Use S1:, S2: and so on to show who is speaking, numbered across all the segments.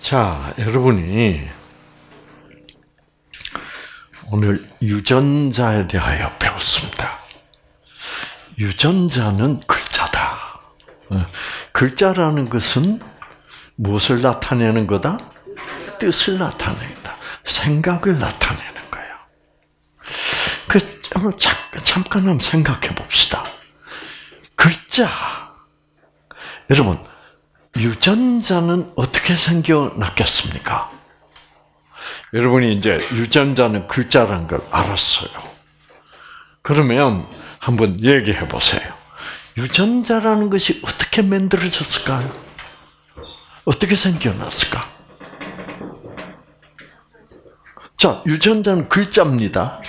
S1: 자, 여러분이 오늘 유전자에 대하여 배웠습니다. 유전자는 글자다. 글자라는 것은 무엇을 나타내는 거다? 뜻을 나타낸다. 생각을 나타내는 거예요. 잠깐 한번 생각해 봅시다. 글자. 여러분, 유전자는 어떻게 생겨났겠습니까? 여러분이 이제 유전자는 글자라는 걸 알았어요. 그러면 한번 얘기해 보세요. 유전자라는 것이 어떻게 만들어졌을까요? 어떻게 생겨났을까? 자, 유전자는 글자입니다.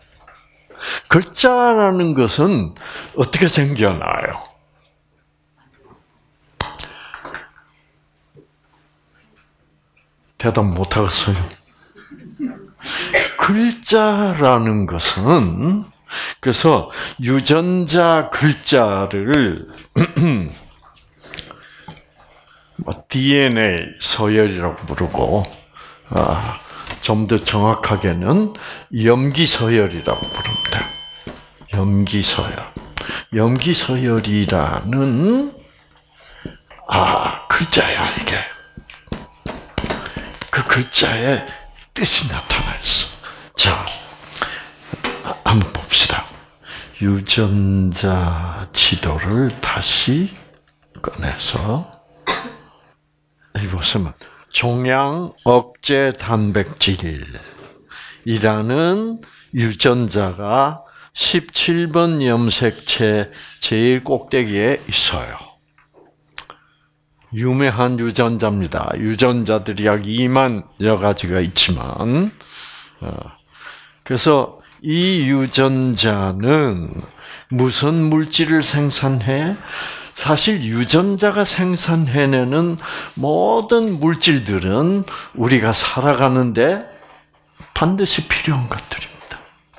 S1: 글자라는 것은 어떻게 생겨나요? 대답 못 하겠어요. 글자라는 것은, 그래서 유전자 글자를 DNA 서열이라고 부르고, 좀 더 정확하게는 염기서열이라고 부릅니다. 염기서열. 염기서열이라는 글자야 이게. 그 글자에 뜻이 나타나 있어. 자, 한번 봅시다. 유전자 지도를 다시 꺼내서 여기 보시면 종양 억제 단백질이라는 유전자가 17번 염색체 제일 꼭대기에 있어요. 유명한 유전자입니다. 유전자들이 약 2만여 가지가 있지만, 그래서 이 유전자는 무슨 물질을 생산해? 사실 유전자가 생산해내는 모든 물질들은 우리가 살아가는데 반드시 필요한 것들입니다.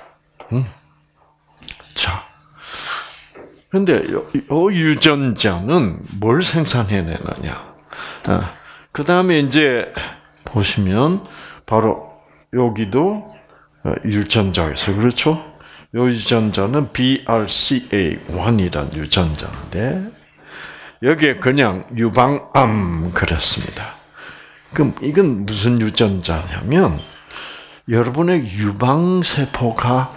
S1: 자, 그런데 이 유전자는 뭘 생산해내느냐? 그 다음에 이제 보시면 바로 여기도 유전자에서 그렇죠? 이 유전자는 BRCA1이라는 유전자인데 여기에 그냥 유방암 그랬습니다. 그럼 이건 무슨 유전자냐면 여러분의 유방세포가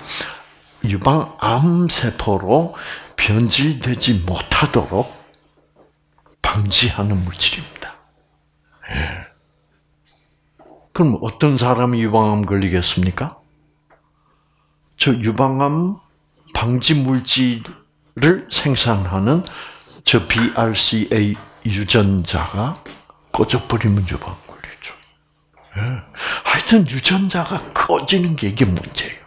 S1: 유방암세포로 변질되지 못하도록 방지하는 물질입니다. 예. 그럼 어떤 사람이 유방암 걸리겠습니까? 저 유방암 방지 물질을 생산하는 저 BRCA 유전자가 꺼져버리면 유방암 걸리죠. 예. 하여튼 유전자가 커지는 게 이게 문제예요.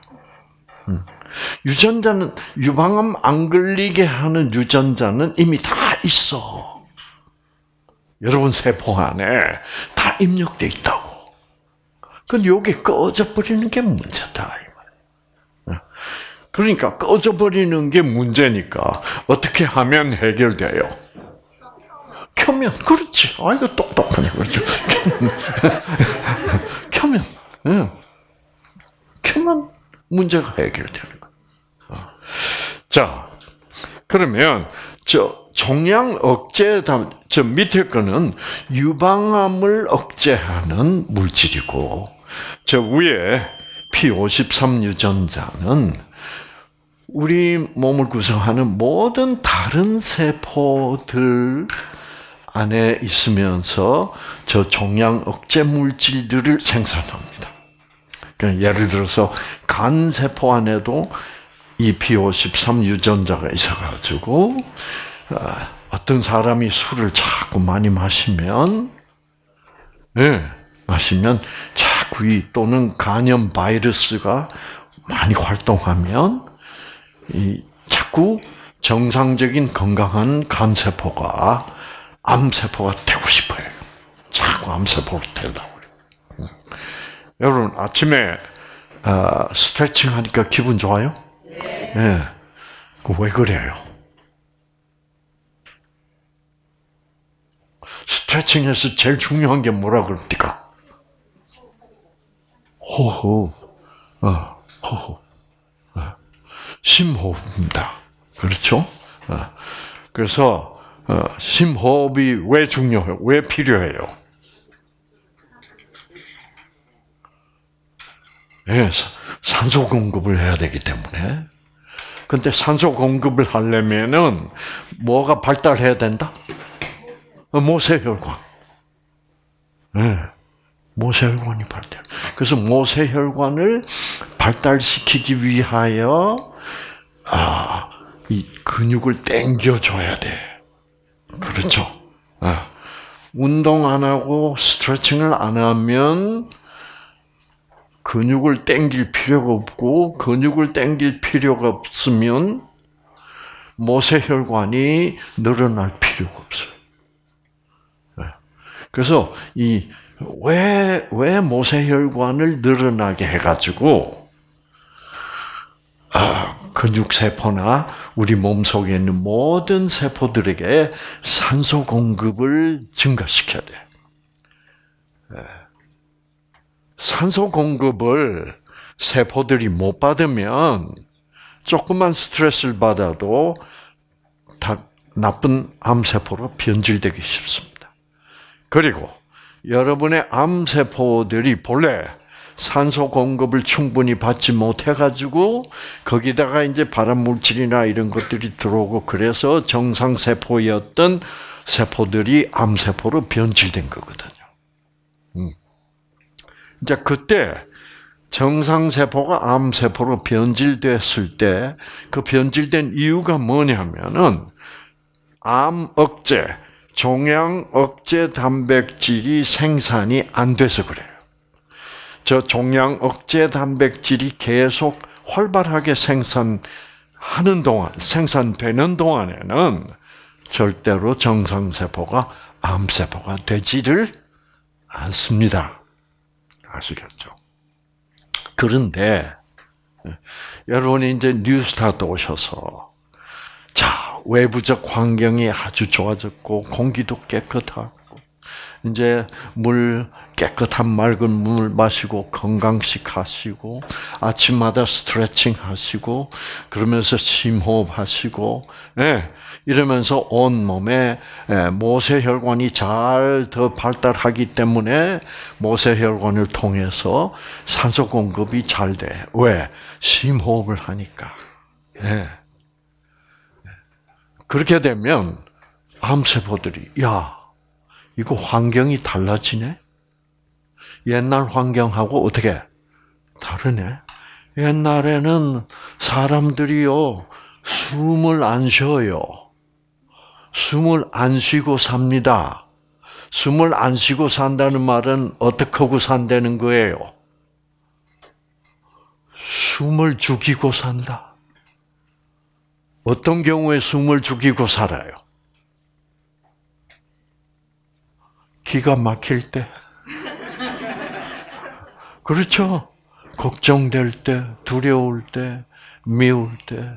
S1: 유전자는 유방암 안 걸리게 하는 유전자는 이미 다 있어. 여러분 세포 안에 다 입력돼 있다고. 근데 요게 꺼져버리는 게 문제다. 그러니까 꺼져버리는 게 문제니까 어떻게 하면 해결돼요? 켜면. 그렇지. 이거 똑똑하네. 그렇죠. 켜면. 켜면 문제가 해결되는 거예요. 자, 그러면 종양 억제, 저 밑에 거는 유방암을 억제하는 물질이고, 저 위에 P53 유전자는 우리 몸을 구성하는 모든 다른 세포들 안에 있으면서 저 종양 억제 물질들을 생산합니다. 그러니까 예를 들어서 간 세포 안에도 이 P53 유전자가 있어가지고 어떤 사람이 술을 자꾸 많이 마시면 자꾸 또는 간염 바이러스가 많이 활동하면 자꾸 정상적인 건강한 간 세포가 암 세포가 되고 싶어요. 자꾸 암 세포로 되려고 그래요. 여러분 아침에 스트레칭 하니까 기분 좋아요? 네. 왜 그래요? 스트레칭에서 제일 중요한 게 뭐라 그럽니까? 호흡. 호흡. 심호흡입니다. 그렇죠? 그래서 심호흡이 왜 중요해요? 왜 필요해요? 네, 산소 공급을 해야 되기 때문에. 근데 산소 공급을 하려면은 뭐가 발달해야 된다? 모세혈관. 네, 모세혈관이 발달. 그래서 모세혈관을 발달시키기 위하여 이 근육을 당겨줘야 돼. 그렇죠? 운동 안 하고 스트레칭을 안 하면 근육을 당길 필요가 없고, 근육을 당길 필요가 없으면 모세혈관이 늘어날 필요가 없어요. 그래서 왜 모세혈관을 늘어나게 해가지고 근육세포나 우리 몸속에 있는 모든 세포들에게 산소 공급을 증가시켜야 돼. 산소 공급을 세포들이 못 받으면 조금만 스트레스를 받아도 다 나쁜 암세포로 변질되기 쉽습니다. 그리고 여러분의 암세포들이 본래 산소 공급을 충분히 받지 못해가지고 거기다가 이제 발암물질이나 이런 것들이 들어오고 그래서 정상세포였던 세포들이 암세포로 변질된 거거든요. 이제 그때 정상세포가 암세포로 변질됐을 때 그 변질된 이유가 뭐냐면은 암 억제, 종양 억제 단백질이 생산이 안 돼서 그래요. 저 종양 억제 단백질이 계속 활발하게 생산되는 동안에는 절대로 정상세포가 암세포가 되지를 않습니다. 아시겠죠? 그런데 여러분이 이제 뉴스타트 오셔서 외부적 환경이 아주 좋아졌고 공기도 깨끗하고 이제 깨끗한 맑은 물 마시고 건강식 하시고 아침마다 스트레칭 하시고 그러면서 심호흡 하시고 이러면서 온몸에 모세혈관이 잘 더 발달하기 때문에 모세혈관을 통해서 산소 공급이 잘 돼. 왜? 심호흡을 하니까. 그렇게 되면 암세포들이 이거 환경이 달라지네? 옛날 환경하고 어떻게 다르네? 옛날에는 사람들이요 숨을 안 쉬어요. 숨을 안 쉬고 삽니다. 숨을 안 쉬고 산다는 말은 어떻게 하고 산다는 거예요? 숨을 죽이고 산다. 어떤 경우에 숨을 죽이고 살아요? 기가 막힐 때. 그렇죠? 걱정될 때, 두려울 때, 미울 때,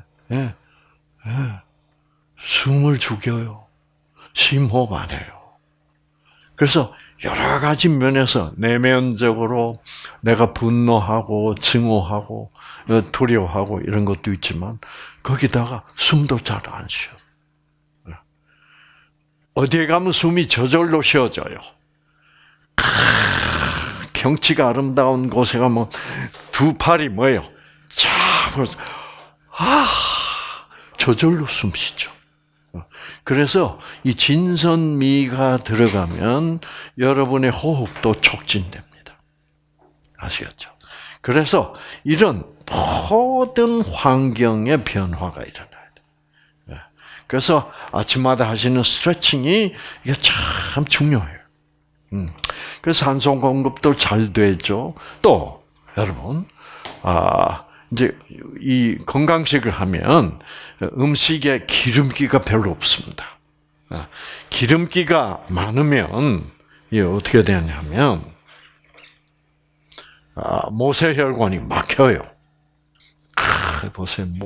S1: 숨을 죽여요. 심호흡 안 해요. 그래서 여러 가지 면에서 내면적으로 내가 분노하고 증오하고 두려워하고 이런 것도 있지만 거기다가 숨도 잘 안 쉬어. 어디에 가면 숨이 저절로 쉬어져요. 경치가 아름다운 곳에 가면 두 팔이 뭐예요? 자, 저절로 숨 쉬죠. 그래서 이 진선미가 들어가면 여러분의 호흡도 촉진됩니다. 아시겠죠? 그래서 이런 모든 환경의 변화가 일어나요. 그래서 아침마다 하시는 스트레칭이 이게 참 중요해요. 그래서 산소 공급도 잘 되죠. 또 여러분, 이제 이 건강식을 하면 음식에 기름기가 별로 없습니다. 기름기가 많으면 이게 어떻게 되냐면 모세혈관이 막혀요. 보세요,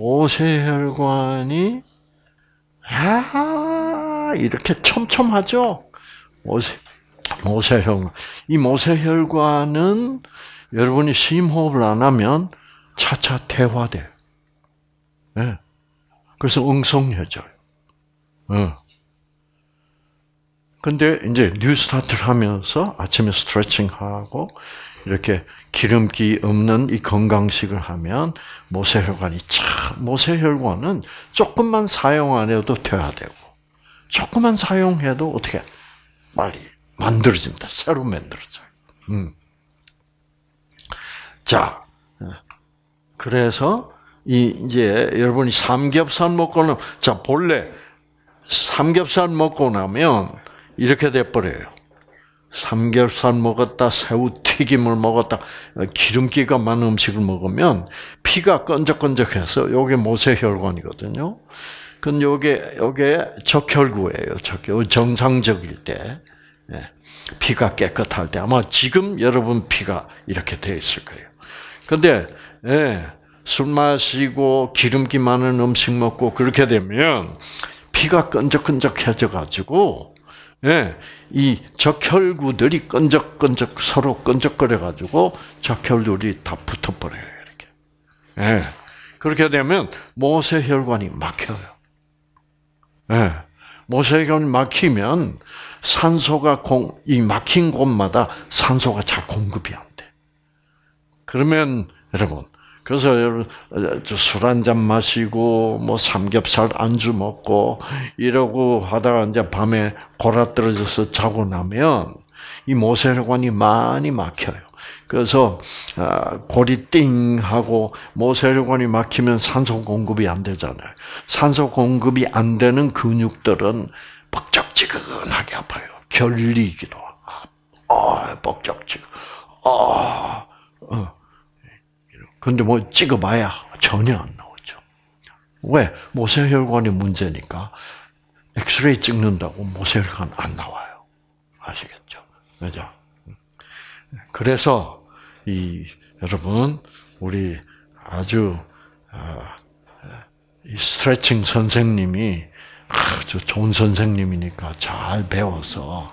S1: 모세혈관이 이렇게 촘촘하죠. 모세혈관. 이 모세혈관은 여러분이 심호흡을 안 하면 차차 퇴화돼요. 네. 그래서 엉성해져요. 근데 이제 뉴스타트를 하면서 아침에 스트레칭하고 이렇게 기름기 없는 이 건강식을 하면 모세혈관은 조금만 사용 안 해도 퇴화되고 조금만 사용해도 어떻게 빨리 만들어집니다. 새로 만들어져요. 자, 그래서 이제 여러분이 삼겹살 먹고는 본래 삼겹살 먹고 나면 이렇게 돼 버려요. 삼겹살 먹었다, 새우 튀김을 먹었다, 기름기가 많은 음식을 먹으면 피가 끈적끈적해서 요게 모세혈관이거든요. 근데 요게 적혈구예요. 정상적일 때. 피가 깨끗할 때. 아마 지금 여러분 피가 이렇게 돼 있을 거예요. 근데, 술 마시고 기름기 많은 음식 먹고 그렇게 되면 피가 끈적끈적해져가지고, 이 적혈구들이 서로 끈적거려가지고 적혈들이 다 붙어버려요, 이렇게. 그렇게 되면 모세혈관이 막혀요. 모세혈관이 막히면 산소가 이 막힌 곳마다 산소가 잘 공급이 안 돼. 그러면 여러분, 그래서 술 한잔 마시고 뭐 삼겹살 안주 먹고 이러고 하다가 이제 밤에 골아떨어져서 자고 나면 이 모세혈관이 많이 막혀요. 그래서 골이 띵하고 모세혈관이 막히면 산소 공급이 안 되잖아요. 산소 공급이 안 되는 근육들은 뻑적지근하게 아파요. 결리기도 하고, 뻑적지근. 근데 뭐 찍어봐야 전혀 안 나오죠. 왜? 모세혈관이 문제니까 엑스레이 찍는다고 모세혈관 안 나와요. 아시겠죠? 그죠? 그래서 여러분 우리 아주 이 스트레칭 선생님이 아주 좋은 선생님이니까 잘 배워서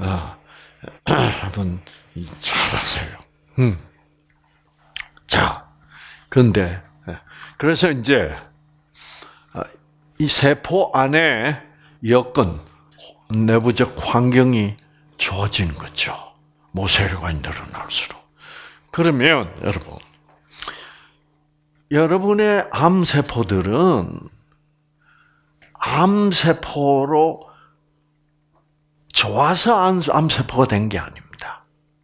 S1: 한번 잘하세요. 자, 그런데 그래서 이제 이 세포 안에 여건 내부적 환경이 좋아지는 거죠. 모세혈관이 늘어날수록. 그러면 여러분의 암세포들은 암세포로 좋아서 암세포가 된 게 아닙니다.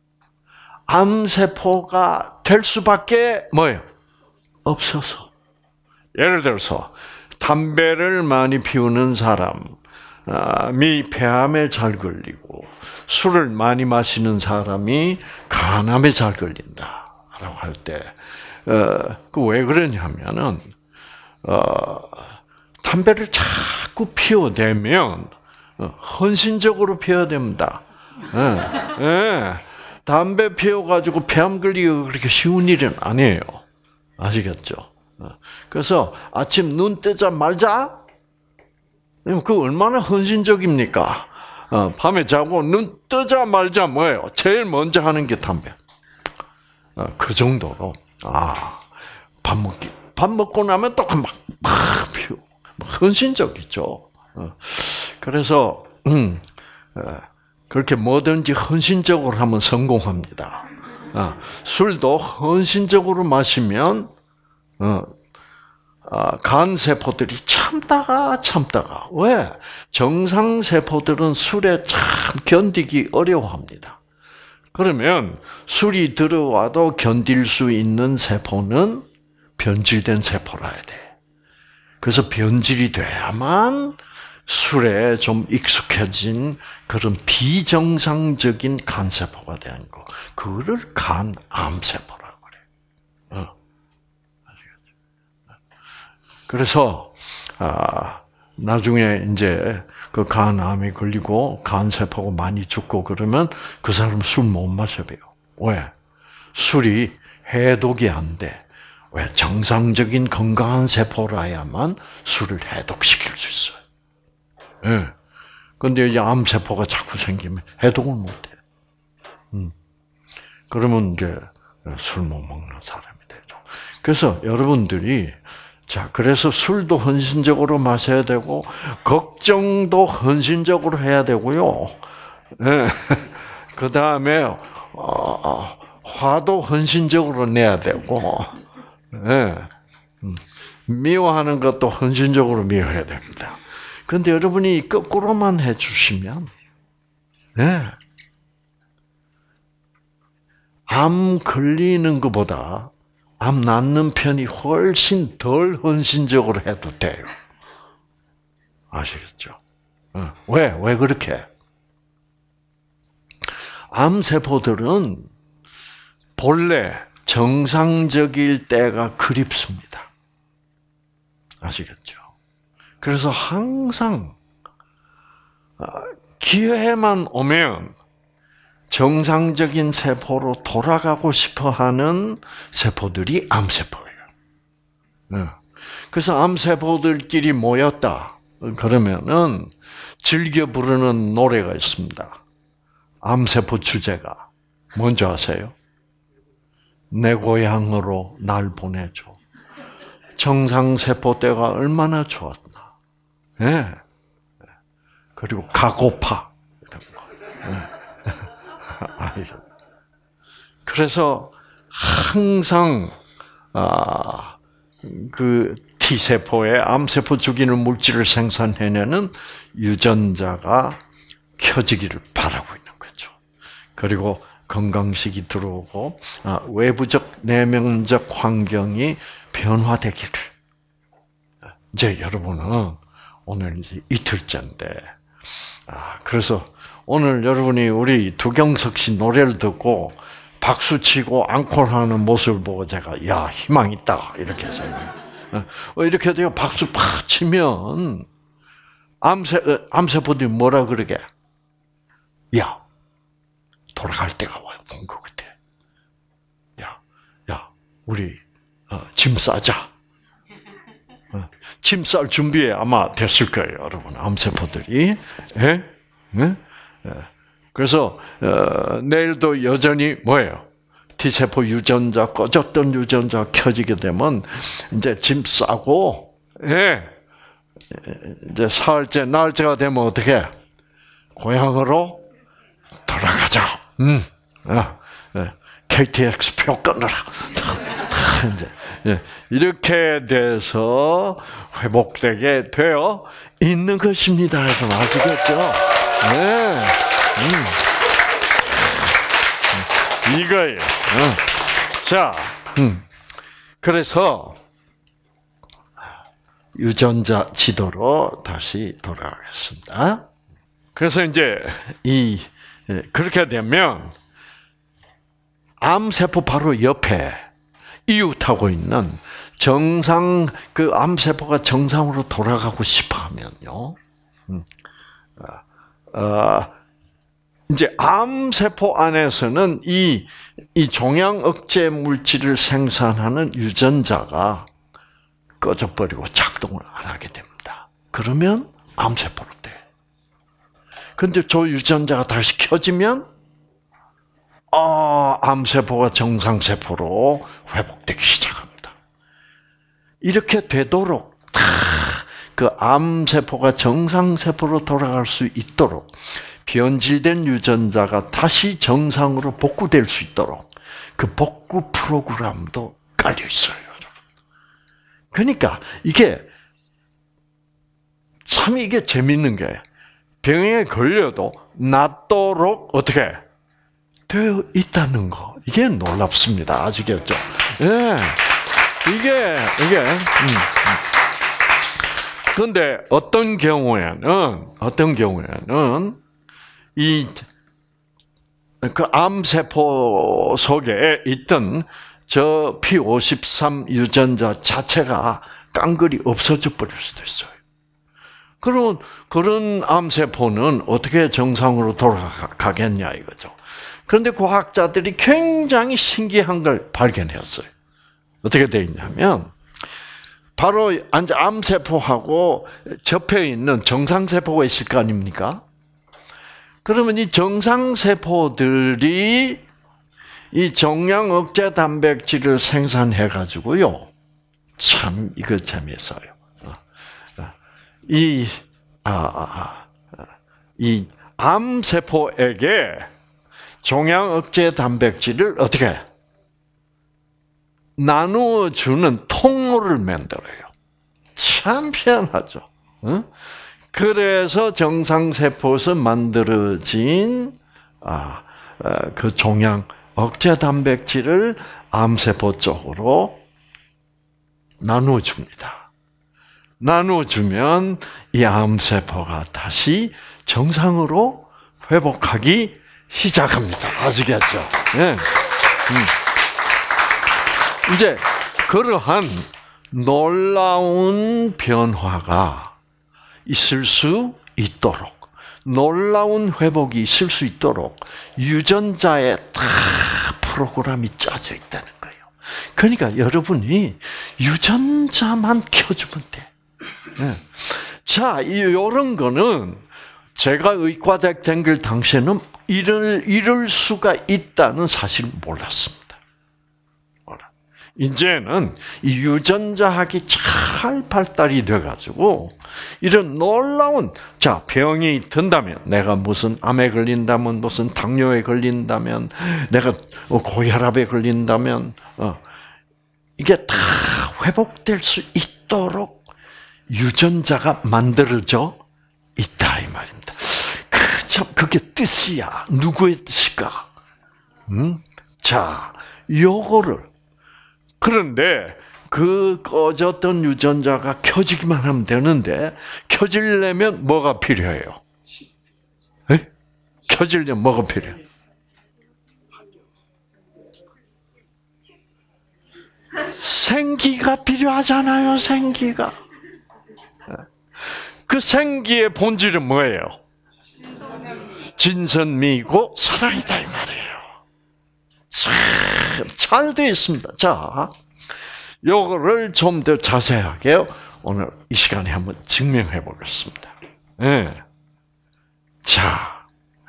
S1: 암세포가 될 수밖에 없어서. 예를 들어서 담배를 많이 피우는 사람이 폐암에 잘 걸리고 술을 많이 마시는 사람이 간암에 잘 걸린다라고 할 때, 왜 그러냐면은 담배를 자꾸 피워대면 헌신적으로 피워야 됩니다. 담배 피워가지고 폐암 걸리기가 그렇게 쉬운 일은 아니에요. 아시겠죠? 그래서 아침 눈 뜨자마자 그 얼마나 헌신적입니까? 밤에 자고 눈 뜨자마자 뭐예요? 제일 먼저 하는 게 담배. 그 정도로 밥 먹고 나면 또 막 피우고 헌신적이죠. 그래서 그렇게 뭐든지 헌신적으로 하면 성공합니다. 술도 헌신적으로 마시면 간 세포들이 참다가 왜? 정상 세포들은 술에 참 견디기 어려워합니다. 그러면 술이 들어와도 견딜 수 있는 세포는 변질된 세포라 해야 돼. 그래서 변질이 돼야만 술에 좀 익숙해진 그런 비정상적인 간세포가 되는 거. 그거를 간암세포라고 그래. 그래서 나중에 이제 그 간암이 걸리고 간세포가 많이 죽고 그러면 그 사람 술 못 마셔요. 왜? 술이 해독이 안 돼. 왜? 정상적인 건강한 세포라야만 술을 해독시킬 수 있어요. 근데 이 암세포가 자꾸 생기면 해독을 못해. 그러면 이제 술 못 먹는 사람이 되죠. 그래서 여러분들이 그래서 술도 헌신적으로 마셔야 되고 걱정도 헌신적으로 해야 되고요. 네. 그 다음에 화도 헌신적으로 내야 되고, 네. 미워하는 것도 헌신적으로 미워해야 됩니다. 그런데 여러분이 거꾸로만 해주시면, 네. 암 걸리는 것보다 암 낫는 편이 훨씬 덜 헌신적으로 해도 돼요. 아시겠죠? 왜 그렇게? 암세포들은 본래 정상적일 때가 그립습니다. 아시겠죠? 그래서 항상 기회만 오면 정상적인 세포로 돌아가고 싶어하는 세포들이 암세포예요. 그래서 암세포들끼리 모였다. 그러면은 즐겨 부르는 노래가 있습니다. 암세포 주제가 뭔지 아세요? 내 고향으로 날 보내줘. 정상세포 때가 얼마나 좋았나. 네. 그리고 가고파. 이런 거. 네. 그래서 항상 그 T세포에 암세포 죽이는 물질을 생산해내는 유전자가 켜지기를 바라고 있는 거죠. 그리고 건강식이 들어오고 외부적 내면적 환경이 변화되기를. 이제 여러분은 오늘 이제 이틀째인데 그래서 오늘 여러분이 우리 두경석 씨 노래를 듣고 박수 치고 앙콜하는 모습을 보고 제가 야 희망 있다 이렇게 생각해요. 이렇게 돼요. 박수 팍 치면 암세포들이 뭐라 그러게? 야 돌아갈 때가 온 것 같아. 야 우리 짐 싸자. 짐 쌀 준비에 아마 됐을 거예요, 여러분. 암세포들이. 예? 네? 그래서 내일도 여전히 뭐예요? T세포 유전자 꺼졌던 유전자 켜지게 되면 이제 짐 싸고 이제 사흘째 날짜가 되면 어떻게 고향으로 돌아가자. KTX 표 끊어라. 이제 이렇게 돼서 회복되게 되어 있는 것입니다. 여러분 아시겠죠? 네. 이거예요. 자, 그래서 유전자 지도로 다시 돌아가겠습니다. 그래서 이제 그렇게 되면 암세포 바로 옆에 이웃하고 있는 정상 그 암세포가 정상으로 돌아가고 싶어하면요. 이제 암세포 안에서는 이 종양 억제 물질을 생산하는 유전자가 꺼져버리고 작동을 안 하게 됩니다. 그러면 암세포로 돼. 근데 저 유전자가 다시 켜지면 암세포가 정상세포로 회복되기 시작합니다. 이렇게 되도록 그 암세포가 정상세포로 돌아갈 수 있도록 변질된 유전자가 다시 정상으로 복구될 수 있도록 그 복구 프로그램도 깔려 있어요, 여러분. 그러니까 이게 참 재밌는 게 병에 걸려도 낫도록 어떻게 되어 있다는 거. 이게 놀랍습니다. 아시겠죠? 예. 이게. 그런데 어떤 경우에는 그 암세포 속에 있던 저 P53 유전자 자체가 깡그리 없어져 버릴 수도 있어요. 그러면 그런 암세포는 어떻게 정상으로 돌아가겠냐 이거죠. 그런데 과학자들이 굉장히 신기한 걸 발견했어요. 어떻게 되어 있냐면 바로 암세포하고 접해 있는 정상세포가 있을 거 아닙니까? 그러면 이 정상세포들이 이 종양 억제 단백질을 생산해 가지고요. 참 이거 재미있어요. 이 암세포에게 종양 억제 단백질을 어떻게 나누어 주는 통로를 만들어요. 참 희한하죠. 그래서 정상세포에서 만들어진 그 종양 억제 단백질을 암세포 쪽으로 나누어 줍니다. 나누어 주면 이 암세포가 다시 정상으로 회복하기 시작합니다. 아시겠죠? 네. 이제 그러한 놀라운 변화가 있을 수 있도록, 놀라운 회복이 있을 수 있도록 유전자에 다 프로그램이 짜져 있다는 거예요. 그러니까 여러분이 유전자만 켜주면 돼. 네. 자, 이런 거는 제가 의과대학 다닐 당시에는 이럴 수가 있다는 사실을 몰랐습니다. 이제는 이 유전자학이 잘 발달이 돼가지고 이런 놀라운 병이 든다면 내가 무슨 암에 걸린다면 무슨 당뇨에 걸린다면 내가 고혈압에 걸린다면 이게 다 회복될 수 있도록 유전자가 만들어져 있다 이 말입니다. 그게 뜻이야. 누구의 뜻일까? 자, 요거를 그런데 그 꺼졌던 유전자가 켜지기만 하면 되는데 켜지려면 뭐가 필요해요? 에? 켜지려면 뭐가 필요해요? 생기가 필요하잖아요. 생기가. 그 생기의 본질은 뭐예요? 진선미고 사랑이다 이 말이에요. 잘 되어 있습니다. 자, 요거를 좀 더 자세하게 오늘 이 시간에 한번 증명해 보겠습니다. 네. 자,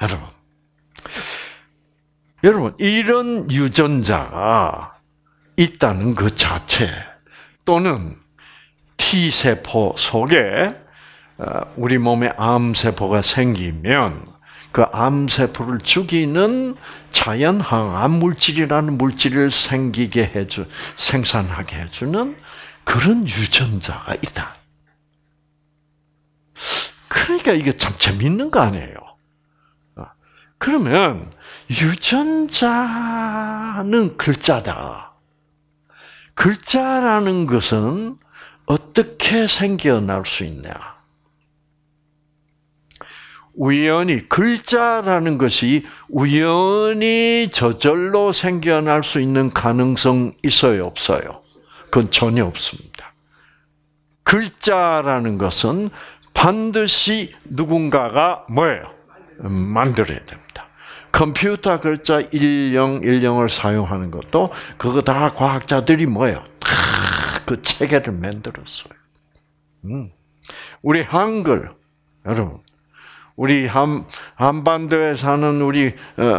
S1: 여러분, 이런 유전자가 있다는 그 자체 또는 T세포 속에 우리 몸에 암세포가 생기면 그 암세포를 죽이는 자연 항암 물질이라는 물질을 생산하게 해주는 그런 유전자가 있다. 그러니까 이게 참 재밌는 거 아니에요. 그러면 유전자는 글자다. 글자라는 것은 어떻게 생겨날 수 있냐? 우연히 글자라는 것이 우연히 저절로 생겨날 수 있는 가능성 있어요, 없어요? 그건 전혀 없습니다. 글자라는 것은 반드시 누군가가 뭐예요? 만들어야 됩니다. 컴퓨터 글자 1010을 사용하는 것도 그거 다 과학자들이 뭐예요? 다 그 체계를 만들었어요. 우리 한글 여러분. 우리 한반도에 사는 우리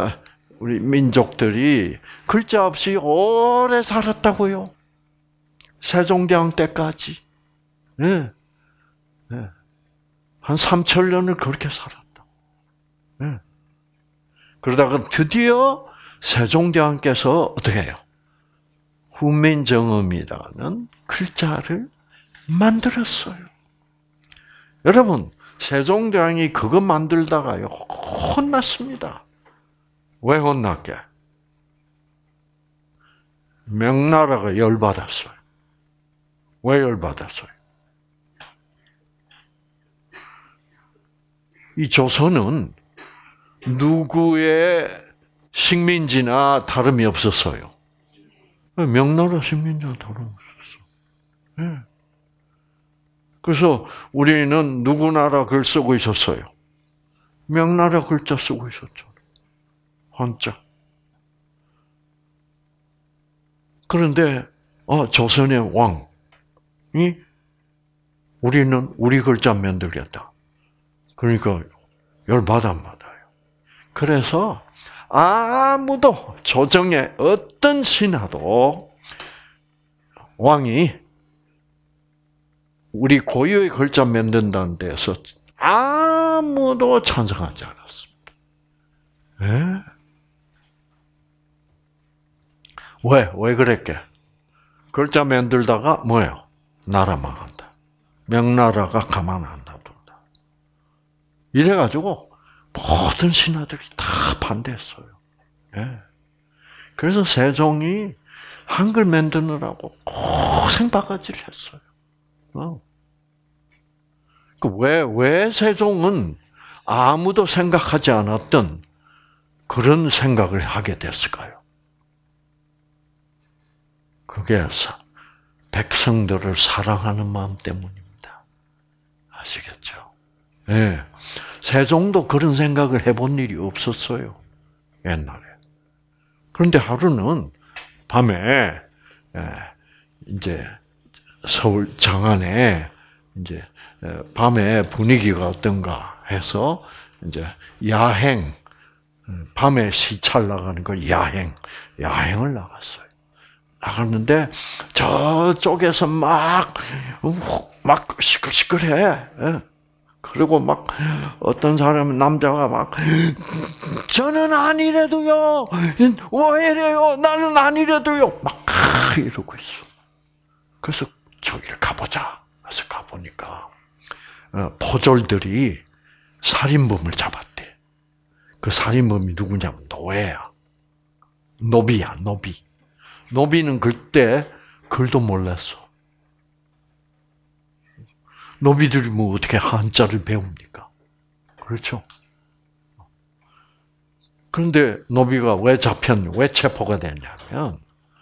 S1: 민족들이 글자 없이 오래 살았다고요. 세종대왕 때까지. 네. 네. 한 3000년을 그렇게 살았다. 네. 그러다가 드디어 세종대왕께서 어떻게 해요? 훈민정음이라는 글자를 만들었어요. 여러분, 세종대왕이 그거 만들다가요, 혼났습니다. 왜 혼났게? 명나라가 열받았어요. 왜 열받았어요? 이 조선은 누구의 식민지나 다름이 없었어요. 명나라 식민지나 다름이 없었어. 네. 그래서 우리는 누구 나라 글 쓰고 있었어요? 명나라 글자 쓰고 있었죠. 한자. 그런데 조선의 왕이 우리는 우리 글자 만들겠다. 그러니까 열받아 안 받아요. 그래서 아무도 조정의 어떤 신하도 왕이 우리 고유의 글자 만든다는 데서 아무도 찬성하지 않았습니다. 예? 왜 그랬게? 글자 만들다가 뭐예요? 나라 망한다. 명나라가 가만 안 놔둔다. 이래가지고 모든 신하들이 다 반대했어요. 예. 그래서 세종이 한글 만드느라고 고생바가지를 했어요. 왜 세종은 아무도 생각하지 않았던 그런 생각을 하게 됐을까요? 그게 백성들을 사랑하는 마음 때문입니다. 아시겠죠? 예. 세종도 그런 생각을 해본 일이 없었어요. 옛날에. 그런데 하루는 밤에 이제 서울 장안에 이제 밤에 분위기가 어떤가 해서 이제 야행, 밤에 시찰 나가는 걸 야행을 나갔어요. 나갔는데 저쪽에서 막 시끌시끌해. 그리고 막 어떤 사람은 남자가 막 저는 아니래도요. 왜 이래요? 나는 아니래도요. 막 이러고 있어. 그래서 저기를 가보자. 그래서 가보니까 포졸들이 살인범을 잡았대. 그 살인범이 누구냐면 노예야. 노비야, 노비. 노비는 그때 글도 몰랐어. 노비들이 뭐 어떻게 한자를 배웁니까? 그렇죠? 그런데 노비가 왜 체포가 됐냐면,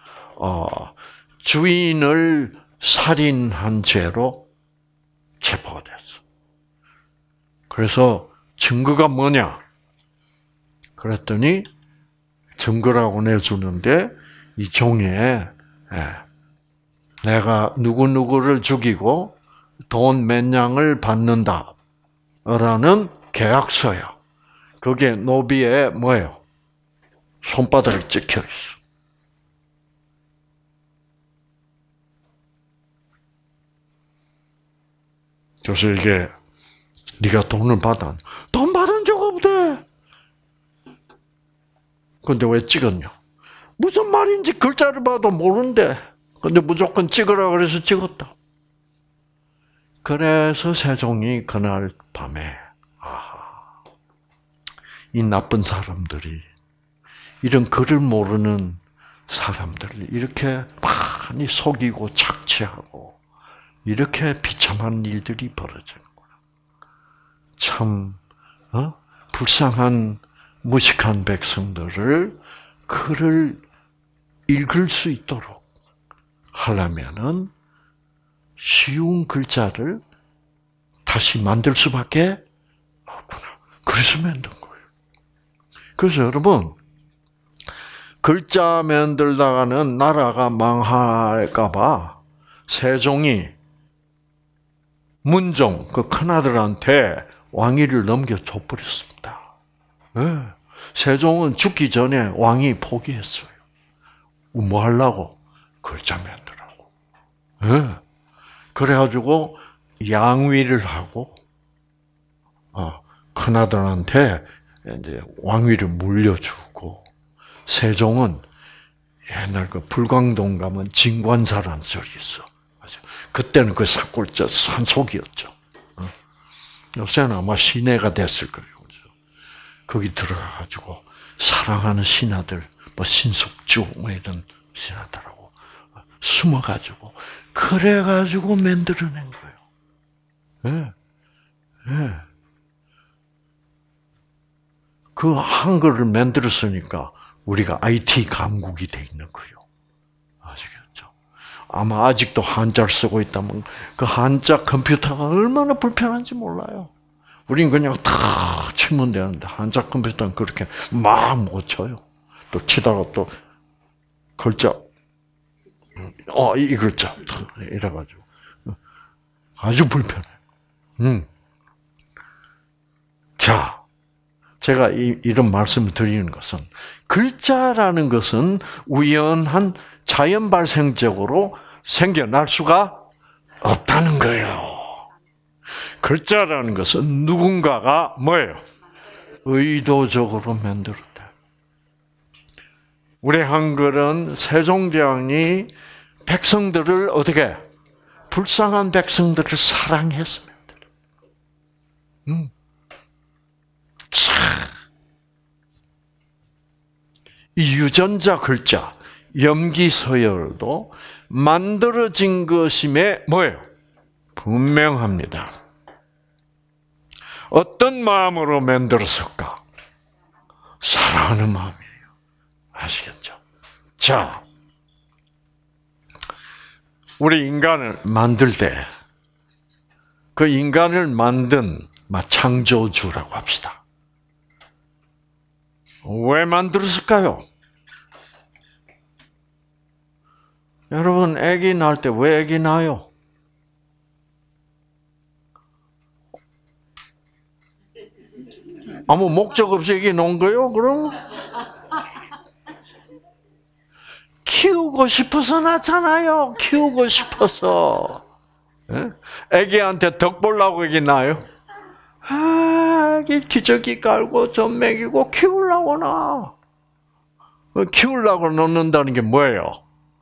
S1: 주인을 살인한 죄로 체포가 됐어. 그래서 증거가 뭐냐? 그랬더니 증거라고 내주는데 이 종이에 내가 누구누구를 죽이고 돈 몇 냥을 받는다라는 계약서야. 그게 노비의 뭐예요? 손바닥에 찍혀 있어. 그래서 이게 네가 돈을 받아. 돈 받은 적 없대. 근데 왜 찍었냐? 무슨 말인지 글자를 봐도 모르는데. 근데 무조건 찍으라 그래서 찍었다. 그래서 세종이 그날 밤에 이 나쁜 사람들이 이런 글을 모르는 사람들을 이렇게 많이 속이고 착취하고 이렇게 비참한 일들이 벌어지는구나. 참 불쌍한 무식한 백성들을 글을 읽을 수 있도록 하려면은 쉬운 글자를 다시 만들 수밖에 없구나. 그래서 만든 거예요. 그래서 여러분, 글자 만들다가는 나라가 망할까봐 세종이 문종, 그 큰아들한테 왕위를 넘겨줘 버렸습니다. 네. 세종은 죽기 전에 왕위 포기했어요. 뭐 하려고? 글자 만들라고. 네. 그래가지고 양위를 하고 큰아들한테 이제 왕위를 물려주고 세종은 옛날 그 불광동 가면 진관사라는 절이 있어. 그때는 그 산골짜 산속이었죠. 요새는 아마 시내가 됐을 거예요. 거기 들어가가지고 사랑하는 신하들, 뭐 신숙주 뭐 이런 신하들하고 숨어가지고 그래가지고 만들어낸 거예요. 네. 네. 그 한글을 만들었으니까 우리가 IT 강국이 돼 있는 거예요. 아시겠죠? 아마 아직도 한자를 쓰고 있다면 그 한자 컴퓨터가 얼마나 불편한지 몰라요. 우린 그냥 다 치면 되는데 한자 컴퓨터는 그렇게 막 못 쳐요. 또 치다가 또 글자 이 글자 이래가지고 아주 불편해. 제가 이런 말씀을 드리는 것은 글자라는 것은 우연한 자연 발생적으로 생겨날 수가 없다는 거예요. 글자라는 것은 누군가가 뭐예요? 의도적으로 만들었다. 우리 한글은 세종대왕이 백성들을 어떻게 불쌍한 백성들을 사랑했습니다. 이 유전자 글자 염기서열도 만들어진 것임에 뭐예요? 분명합니다. 어떤 마음으로 만들었을까? 사랑하는 마음이에요. 아시겠죠? 자, 우리 인간을 만들 때 그 인간을 만든 창조주라고 합시다. 왜 만들었을까요? 여러분, 아기 낳을 때 왜 아기 낳아요? 아무 목적 없이 아기 낳은 거예요, 그럼? 키우고 싶어서 낳잖아요. 키우고 싶어서. 아기한테 덕 보려고 아기 낳아요? 아기 기저귀 깔고 젖 먹이고 키우려고 낳아. 키우려고 낳는다는 게 뭐예요?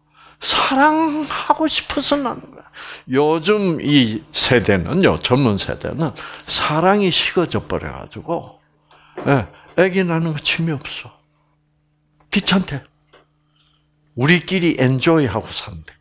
S1: 사랑하고 싶어서 낳는 거야. 요즘 이 세대는요, 젊은 세대는 사랑이 식어져 버려가지고, 아기 낳는 거 취미 없어. 귀찮대. 우리끼리 엔조이하고 산대.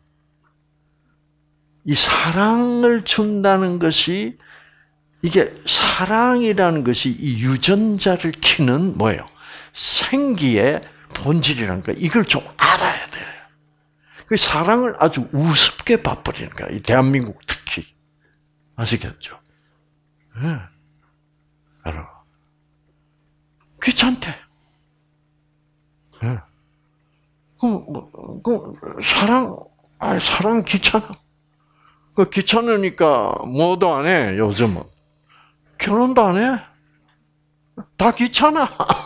S1: 이 사랑을 준다는 것이, 이게 사랑이라는 것이 이 유전자를 키는 뭐예요? 생기의 본질이라는 거, 이걸 좀 알아야 돼. 그 사랑을 아주 우습게 봐버리는 거야. 이 대한민국 특히. 아시겠죠? 네. 알아. 귀찮대. 네. 사랑 귀찮아. 귀찮으니까 뭐도 안 해, 요즘은. 결혼도 안 해. 다 귀찮아.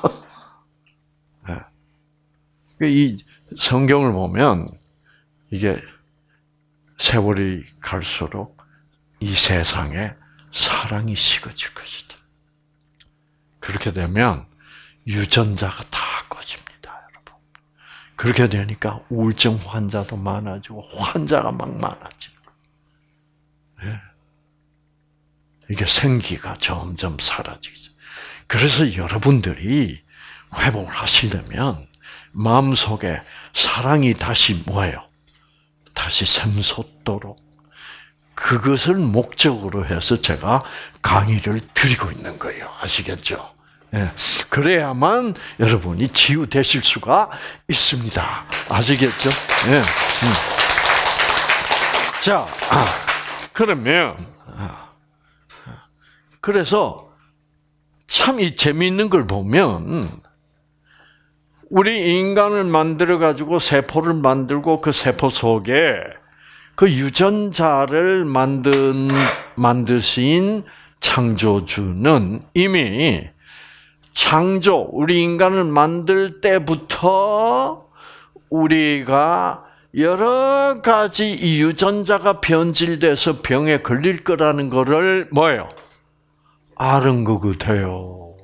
S1: 네. 이 성경을 보면, 이게 세월이 갈수록 이 세상에 사랑이 식어질 것이다. 그렇게 되면 유전자가 다 꺼집니다, 여러분. 그렇게 되니까 우울증 환자도 많아지고 환자가 막 많아지고. 네. 이게 생기가 점점 사라지죠. 그래서 여러분들이 회복을 하시려면 마음속에 사랑이 다시 뭐예요? 다시 샘솟도록 그것을 목적으로 해서 제가 강의를 드리고 있는 거예요. 아시겠죠? 예. 그래야만 여러분이 치유되실 수가 있습니다. 아시겠죠? 예. 자, 그러면 그래서 참 이 재미있는 걸 보면 우리 인간을 만들어 가지고 세포를 만들고 그 세포 속에 그 유전자를 만드신 창조주는 이미 우리 인간을 만들 때부터 우리가 여러 가지 이 유전자가 변질돼서 병에 걸릴 거라는 거를 뭐예요? 아는 거 같아요.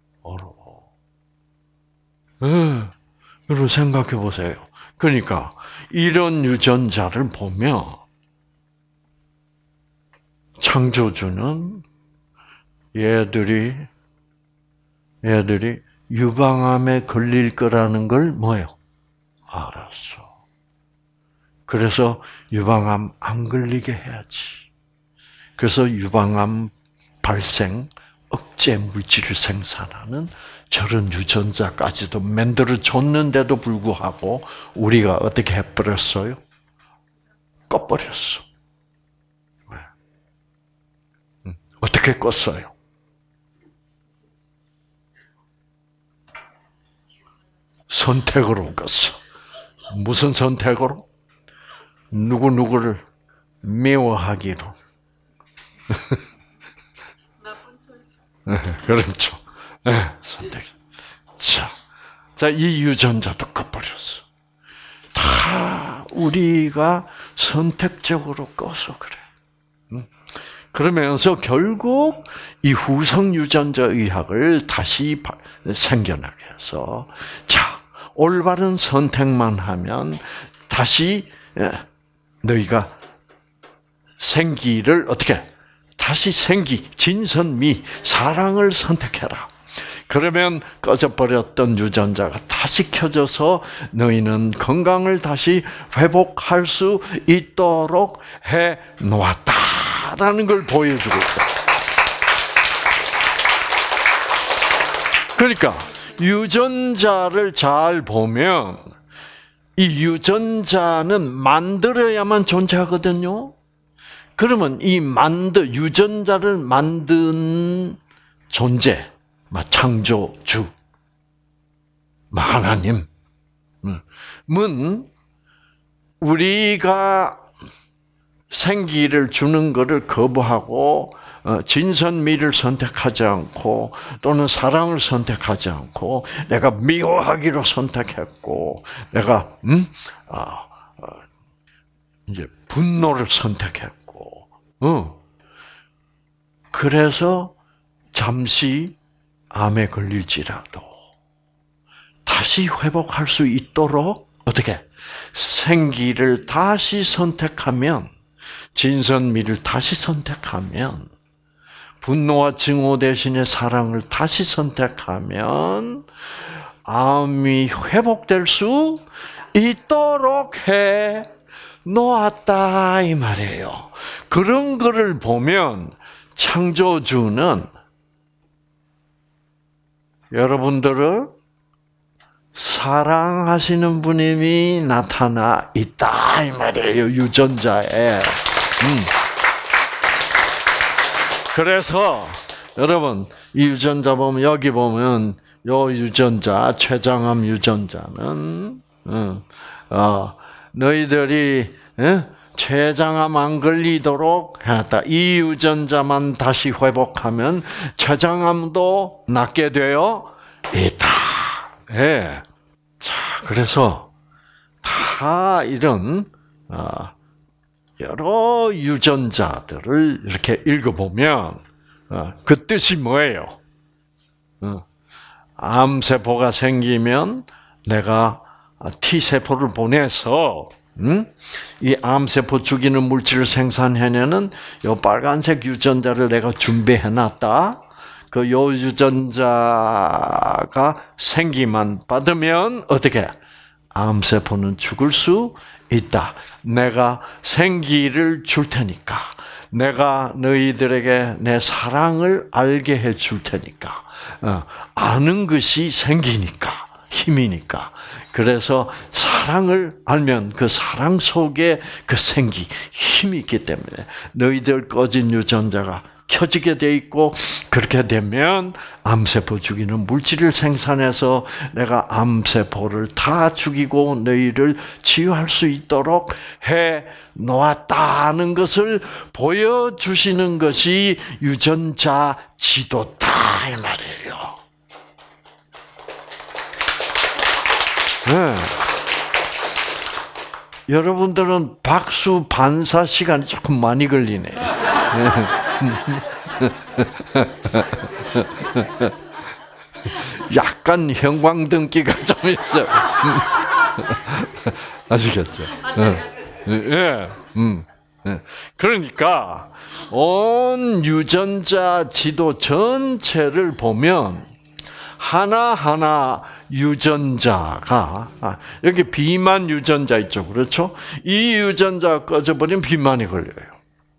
S1: 여러분 생각해 보세요. 그러니까 이런 유전자를 보면 창조주는 얘들이 유방암에 걸릴 거라는 걸 뭐예요? 알았어. 그래서 유방암 안 걸리게 해야지. 그래서 유방암 발생 억제 물질을 생산하는 저런 유전자까지도 만들어줬는데도 불구하고 우리가 어떻게 해버렸어요? 꺼버렸어. 왜? 어떻게 껐어요? 선택으로 껐어. 무슨 선택으로? 누구를 미워하기로.
S2: 나쁜 초이스.
S1: 그렇죠. 네, 선택. 자, 이 유전자도 꺼버렸어. 다 우리가 선택적으로 꺼서 그래. 그러면서 결국 이 후성 유전자 의학을 다시 생겨나게 해서, 자, 올바른 선택만 하면 다시 너희가 생기를 어떻게? 다시 진선미, 사랑을 선택해라. 그러면 꺼져버렸던 유전자가 다시 켜져서 너희는 건강을 다시 회복할 수 있도록 해 놓았다라는 걸 보여주고 있어요. 그러니까 유전자를 잘 보면 이 유전자는 만들어야만 존재하거든요. 그러면 이 유전자를 만든 존재, 창조주, 하나님은 우리가 생기를 주는 것을 거부하고 진선미를 선택하지 않고 또는 사랑을 선택하지 않고 내가 미워하기로 선택했고 내가 이제 분노를 선택했고 그래서 잠시 암에 걸릴지라도 다시 회복할 수 있도록 어떻게 생기를 다시 선택하면 진선미를 다시 선택하면 분노와 증오 대신에 사랑을 다시 선택하면 암이 회복될 수 있도록 해 놓았다 이 말이에요. 그런 거를 보면 창조주는 여러분들을 사랑하시는 분이 나타나 있다 이 말이에요. 유전자에. 그래서 여러분 이 유전자 보면 여기 보면 요 유전자 췌장암 유전자는 너희들이 췌장암 안 걸리도록 해놨다. 이 유전자만 다시 회복하면 췌장암도 낫게 되어 있다. 예. 자, 그래서 다 이런 여러 유전자들을 이렇게 읽어보면 그 뜻이 뭐예요? 암세포가 생기면 내가 T세포를 보내서 이 암세포 죽이는 물질을 생산해내는 요 빨간색 유전자를 내가 준비해놨다. 그 요 유전자가 생기만 받으면 어떻게? 암세포는 죽을 수 있다. 내가 생기를 줄 테니까. 내가 너희들에게 내 사랑을 알게 해줄 테니까. 아는 것이 생기니까. 힘이니까. 그래서 사랑을 알면 그 사랑 속에 그 생기, 힘이 있기 때문에 너희들 꺼진 유전자가 켜지게 돼 있고 그렇게 되면 암세포 죽이는 물질을 생산해서 내가 암세포를 다 죽이고 너희를 치유할 수 있도록 해 놓았다는 것을 보여주시는 것이 유전자 지도다 이 말이에요. 네. 여러분들은 박수 반사 시간이 조금 많이 걸리네. 약간 형광등기가 좀 있어요. 아시겠죠? 예. 그러니까 온 유전자 지도 전체를 보면 하나하나 유전자가 여기 비만 유전자 있죠, 그렇죠? 이 유전자가 꺼져버리면 비만이 걸려요.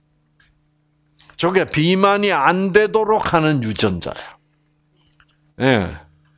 S1: 저게 비만이 안 되도록 하는 유전자야. 예.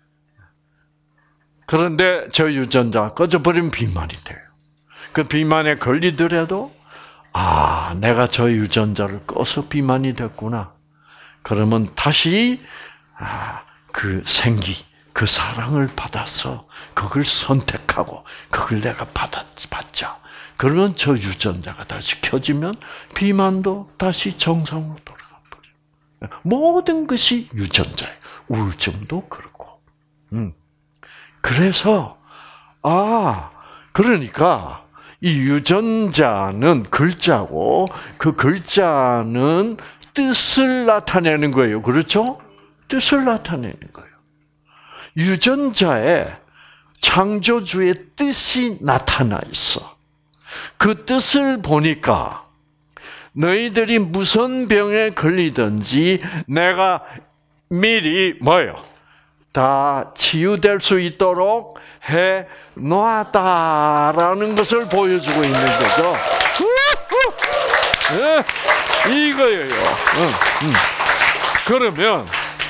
S1: 그런데 저 유전자가 꺼져버리면 비만이 돼요. 그 비만에 걸리더라도 내가 저 유전자를 꺼서 비만이 됐구나. 그러면 다시 그 생기, 그 사랑을 받아서 그걸 선택하고 그걸 내가 받자. 그러면 저 유전자가 다시 켜지면 비만도 다시 정상으로 돌아가 버려요. 모든 것이 유전자예요. 우울증도 그렇고. 그래서 그러니까 이 유전자는 글자고 그 글자는 뜻을 나타내는 거예요. 그렇죠? 뜻을 나타내는 거예요. 유전자에 창조주의 뜻이 나타나 있어. 그 뜻을 보니까 너희들이 무슨 병에 걸리든지 내가 미리 다 치유될 수 있도록 해 놓았다라는 것을 보여주고 있는 거죠. 이거예요. 그러면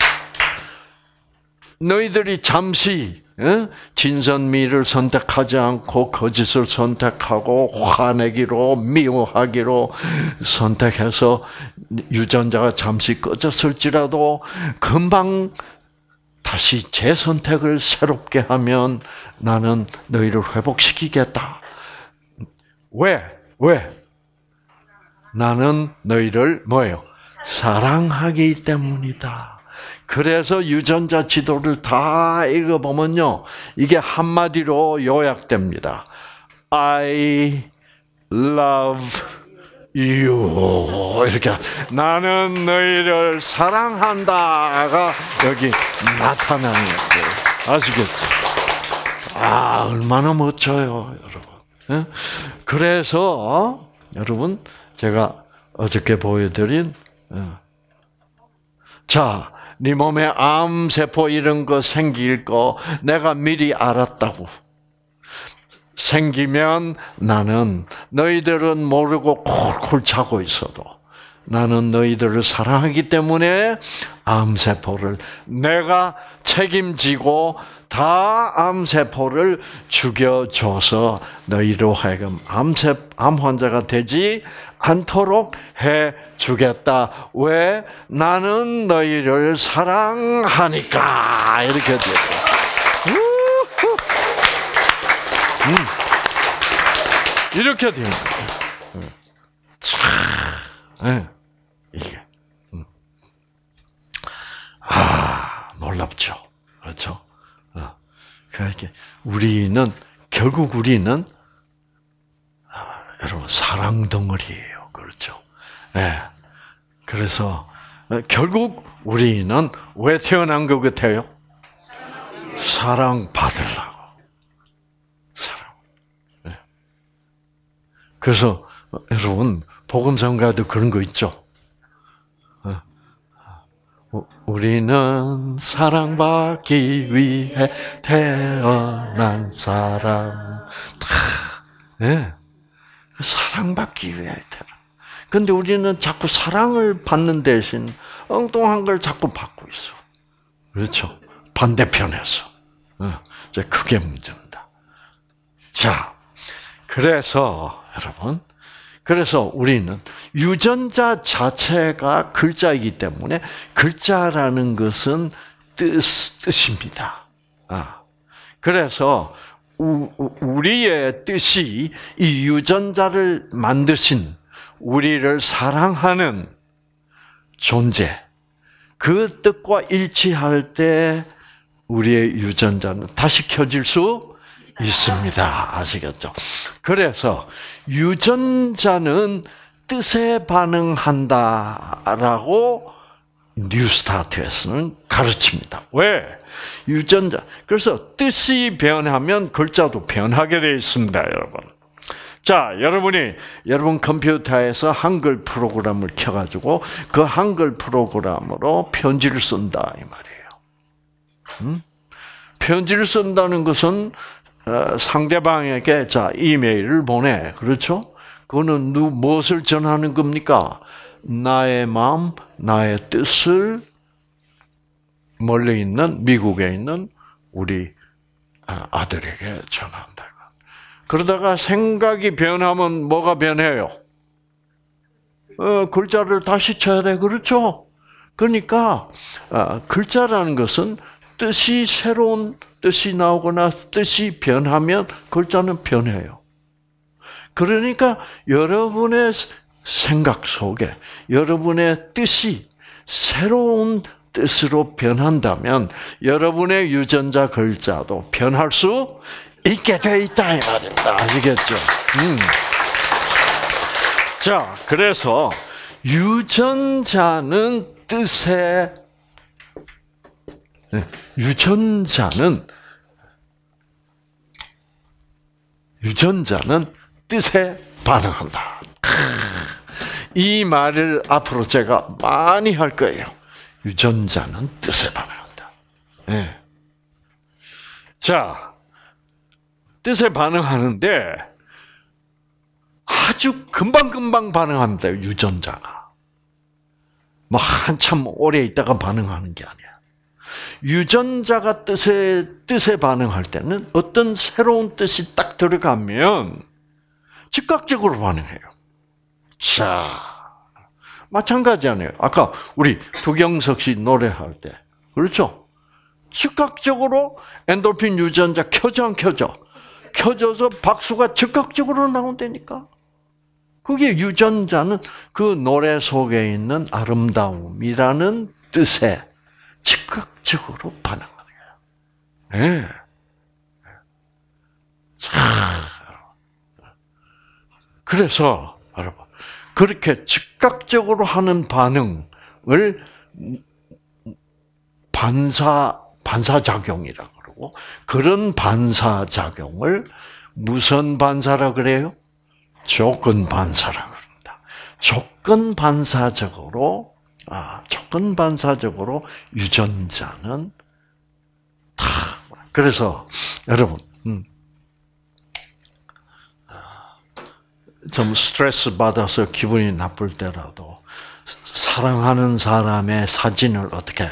S1: 너희들이 잠시 진선미를 선택하지 않고 거짓을 선택하고 화내기로 미워하기로 선택해서 유전자가 잠시 꺼졌을지라도 금방 다시 재선택을 새롭게 하면 나는 너희를 회복시키겠다. 왜? 나는 너희를 사랑하기 때문이다. 그래서 유전자 지도를 다 읽어보면요. 이게 한마디로 요약됩니다. I love you. 이렇게 나는 너희를 사랑한다가 여기 나타나는 거예요. 아시겠죠? 얼마나 멋져요, 여러분. 그래서 여러분 제가 어저께 보여드린 네 몸에 암세포 이런 거 생길 거 내가 미리 알았다고. 생기면 나는 너희들은 모르고 콜콜 자고 있어도 나는 너희들을 사랑하기 때문에 암세포를 내가 책임지고 다 암세포를 죽여줘서 너희로 하여금 암 환자가 되지 않도록 해주겠다. 왜? 나는 너희를 사랑하니까. 이렇게 돼요. 이렇게 됩니다. 이게. 놀랍죠. 그렇죠? 그러니까 결국 우리는 여러분 사랑 덩어리예요. 그렇죠? 그래서 결국 우리는 왜 태어난 것 같아요? 사랑 받으려고. 그래서 여러분 복음성가도 그런 거 있죠. 우리는 사랑받기 위해 태어난 사람. 사랑받기 위해 태어난. 근데 우리는 자꾸 사랑을 받는 대신 엉뚱한 걸 자꾸 받고 있어. 그렇죠? 반대편에서. 그게 문제입니다. 자, 그래서 여러분, 우리는 유전자 자체가 글자이기 때문에 글자라는 것은 뜻입니다. 그래서 우리의 뜻이 이 유전자를 만드신 우리를 사랑하는 존재, 그 뜻과 일치할 때 우리의 유전자는 다시 켜질 수 있습니다. 아시겠죠? 그래서 유전자는 뜻에 반응한다라고 뉴스타트에서는 가르칩니다. 왜? 유전자. 그래서 뜻이 변하면 글자도 변하게 되어 있습니다, 여러분. 자, 여러분 컴퓨터에서 한글 프로그램을 켜가지고 그 한글 프로그램으로 편지를 쓴다 이 말이에요. 편지를 쓴다는 것은 상대방에게 이메일을 보내. 그렇죠? 그거는 무엇을 전하는 겁니까? 나의 마음, 나의 뜻을 멀리 있는 미국에 있는 우리 아들에게 전한다. 그러다가 생각이 변하면 뭐가 변해요? 글자를 다시 쳐야 돼. 그렇죠? 그러니까 글자라는 것은 새로운 뜻이 나오거나 뜻이 변하면 글자는 변해요. 그러니까 여러분의 생각 속에 여러분의 뜻이 새로운 뜻으로 변한다면 여러분의 유전자 글자도 변할 수 있게 돼 있다 이 말입니다. 아시겠죠? 자, 그래서 유전자는 뜻에 반응한다. 이 말을 앞으로 제가 많이 할 거예요. 유전자는 뜻에 반응한다. 네. 자, 뜻에 반응하는데 아주 금방금방 반응합니다. 유전자가. 뭐 한참 오래 있다가 반응하는 게 아니야. 유전자가 뜻에 반응할 때는 어떤 새로운 뜻이 딱 들어가면 즉각적으로 반응해요. 자, 마찬가지 아니에요. 아까 우리 두경석 씨 노래할 때, 그렇죠? 즉각적으로 엔도르핀 유전자 켜져 안 켜져? 켜져서 박수가 즉각적으로 나온다니까. 그게 유전자는 그 노래 속에 있는 아름다움이라는 뜻에 즉각적으로 반응하는 거예요. 네. 자, 그래서 여러분 그렇게 즉각적으로 하는 반응을 반사작용이라고 그러고, 그런 반사작용을 무슨 반사라 그래요? 조건 반사라고 그럽니다. 조건 반사적으로 유전자는 다. 그래서 여러분, 좀 스트레스 받아서 기분이 나쁠 때라도 사랑하는 사람의 사진을 어떻게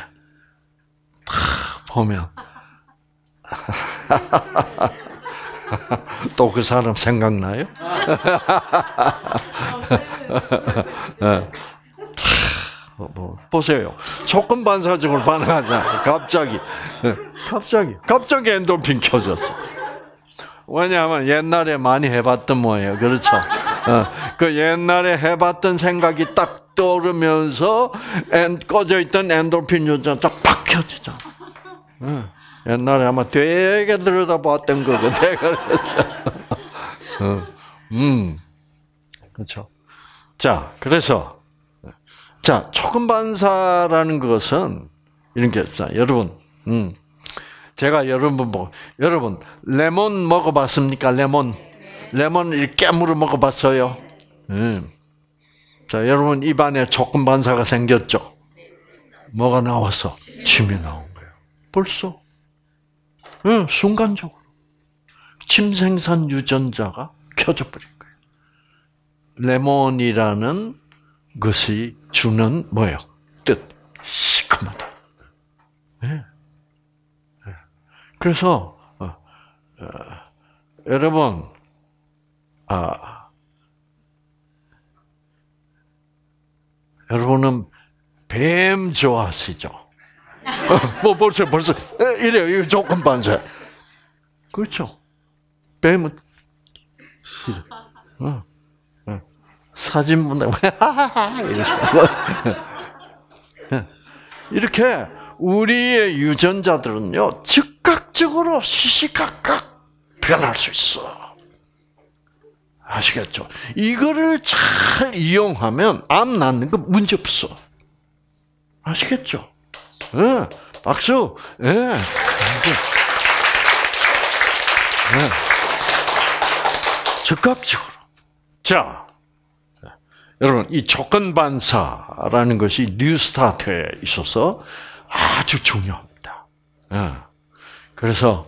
S1: 보면 또 그 사람 생각나요? 보세요. 조건 반사적으로 반응하잖아요. 갑자기 엔도르핀 켜졌어. 왜냐하면 옛날에 많이 해봤던 거예요. 그렇죠? 그 옛날에 해봤던 생각이 딱 떠오르면서 꺼져 있던 엔도르핀 유전자 딱 켜지잖아. 옛날에 아마 되게 들여다봤던 거거든. 그렇죠. 자, 그래서 조건 반사라는 것은 이런 게 있어요. 여러분, 제가 여러분 레몬 먹어봤습니까? 레몬 이렇게 깨물어 먹어봤어요. 자, 여러분 입안에 조건 반사가 생겼죠. 뭐가 나와서 침이 나온 거예요. 벌써. 순간적으로 침생산 유전자가 켜져 버린 거예요. 레몬이라는 것이 주는 뭐예요? 뜻. 시큼하다. 네. 그래서 여러분, 여러분은 뱀 좋아하시죠? 뭐 벌써 이래요. 이거 조건 반사. 그렇죠. 뱀은 싫어. 사진 본다고 이렇게 우리의 유전자들은요 즉각적으로 시시각각 변할 수 있어. 아시겠죠? 이거를 잘 이용하면 암 낳는 거 문제 없어. 아시겠죠? 네, 박수. 네. 네. 즉각적으로. 자, 여러분 이 조건 반사라는 것이 뉴스타트에 있어서 아주 중요합니다. 그래서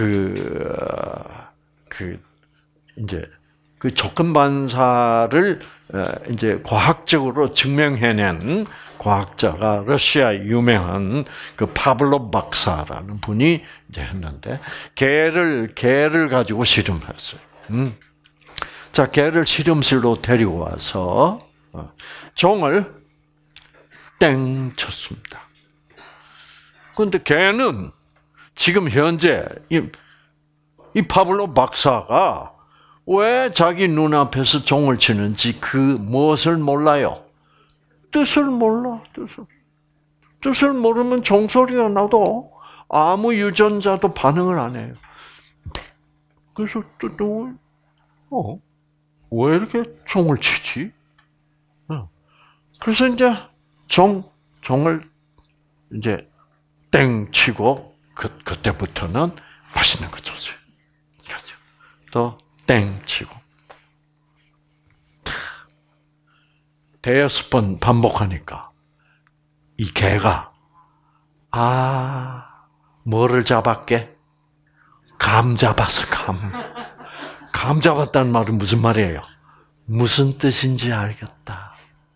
S1: 이제 그 조건 반사를 이제 과학적으로 증명해낸 과학자가 러시아 유명한 그 파블로 박사라는 분이 이제 했는데 개를 가지고 실험했어요. 자, 개를 실험실로 데리고 와서 종을 땡 쳤습니다. 그런데 개는 지금 현재 이 파블로 박사가 왜 자기 눈앞에서 종을 치는지 그 무엇을 몰라요? 뜻을 몰라. 뜻을. 뜻을 모르면 종소리가 나도 아무 유전자도 반응을 안 해요. 그래서 왜 이렇게 종을 치지? 그래서 이제 종을 이제 땡 치고 그때부터는 맛있는 거 줬어요. 그렇죠. 또 땡 치고 대여섯 번 반복하니까 이 개가 뭐를 잡았게? 감 잡았어, 감 잡았다는 말은 무슨 말이에요? 무슨 뜻인지 알겠다.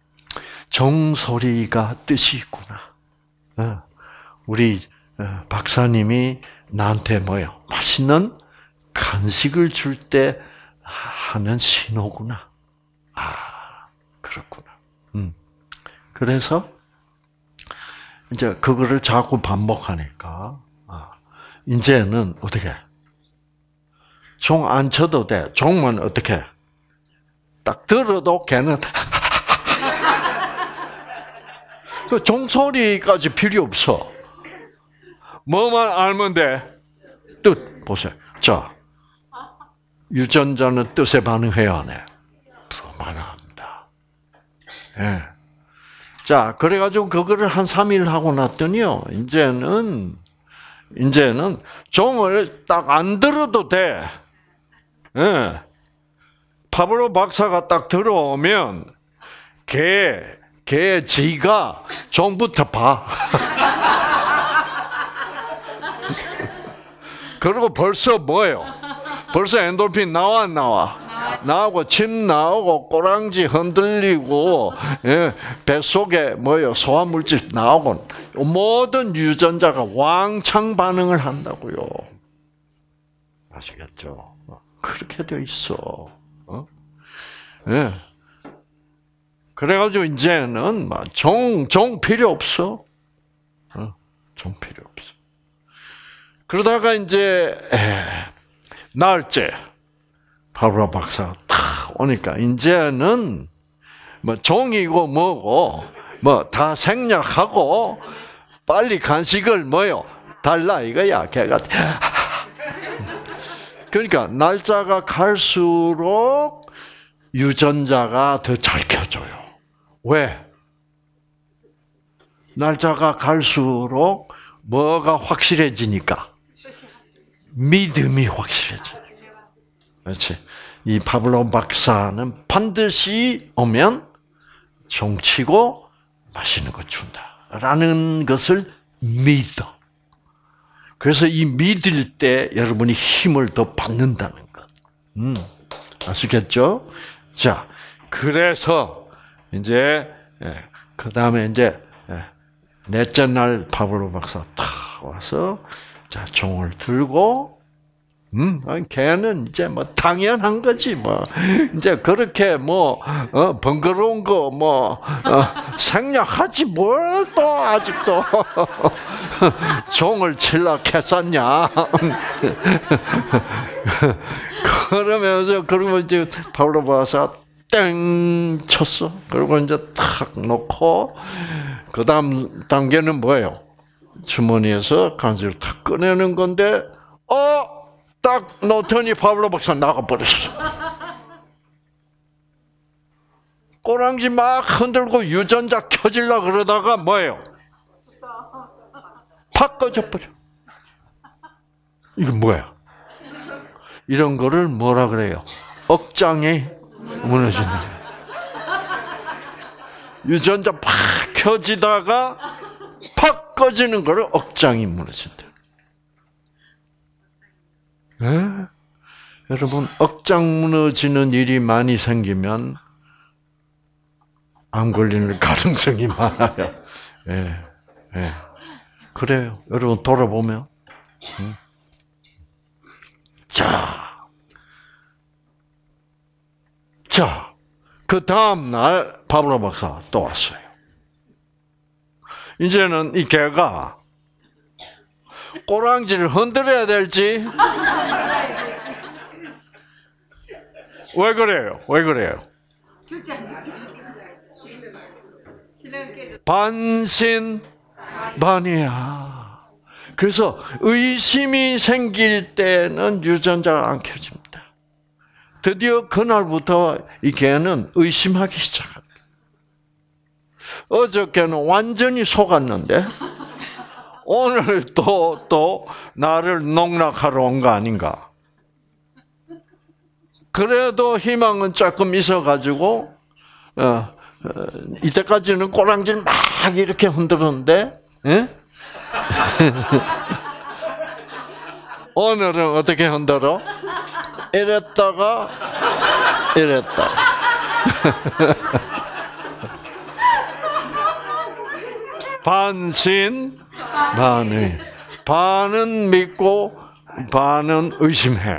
S1: 종소리가 뜻이 있구나. 우리 박사님이 나한테 뭐요? 맛있는 간식을 줄 때 하는 신호구나. 그렇구나. 그래서 이제 그거를 자꾸 반복하니까 이제는 어떻게? 종 안 쳐도 돼. 종만 어떻게? 딱 들어도 걔는 그 종소리까지 필요 없어. 뭐만 알면 돼. 뜻 보세요. 자, 유전자는 뜻에 반응해야 안 해? 반응합니다. 예. 자, 그래가지고 그거를 한 3일 하고 났더니요. 이제는 종을 딱 안 들어도 돼. 예. 파블로 박사가 딱 들어오면 걔 지가 종부터 봐. 그리고 벌써 뭐예요? 벌써 엔돌핀 나와 안 나와? 나오고 침 나오고 꼬랑지 흔들리고 뱃속에 뭐예요? 소화물질 나오고 모든 유전자가 왕창 반응을 한다고요. 아시겠죠? 그렇게 돼 있어. 예. 그래가지고 이제는 종 필요 없어. 종 필요 없어. 그러다가 이제 나흘째 파블로 박사가 탁 오니까 이제는 뭐 종이고 뭐고 뭐 다 생략하고 빨리 간식을 뭐요 달라 이거야. 걔가 그러니까 날짜가 갈수록 유전자가 더 잘 켜져요. 왜? 날짜가 갈수록 뭐가 확실해지니까? 믿음이 확실해져요. 그렇지. 이 파블로 박사는 반드시 오면 종치고 맛있는 거 준다라는 것을 믿어. 그래서 이 믿을 때 여러분이 힘을 더 받는다는 것. 아시겠죠? 자, 그래서 이제 그 다음에 이제 넷째 날 파블로 박사 탁 와서 자 종을 들고 걔는 이제 뭐 당연한 거지 뭐 이제 그렇게 뭐 번거로운 거 뭐 생략하지 뭘 또 아직도 종을 칠라 했었냐 그러면서 그리고 이제 파블로 박사 땡 쳤어. 그리고 이제 탁 놓고 그 다음 단계는 뭐예요? 주머니에서 간식을 탁 꺼내는 건데 딱 놓더니 파블로 박사 나가버렸어. 꼬랑지 막 흔들고 유전자 켜질라 그러다가 뭐예요? 팍 꺼져버려. 이게 뭐야? 이런 거를 뭐라 그래요? 억장이 무너진다. 유전자 팍 켜지다가 팍 꺼지는 거를 억장이 무너진다. 여러분 억장 무너지는 일이 많이 생기면 암 걸리는 가능성이 많아요. 그래요. 여러분 돌아보면 자, 그 다음 날 파블로 박사 또 왔어요. 이제는 이 개가 꼬랑지를 흔들어야 될지 왜 그래요? 왜 그래요? 반신 반이야. 그래서 의심이 생길 때는 유전자가 안 켜집니다. 드디어 그날부터 이 개는 의심하기 시작합니다. 어저께는 완전히 속았는데 오늘 또 나를 농락하러 온 거 아닌가? 그래도 희망은 조금 있어가지고 이때까지는 꼬랑지를 막 이렇게 흔들었는데 오늘은 어떻게 흔들어? 이랬다가 이랬다. 반신 반의. 반은 믿고 반은 의심해.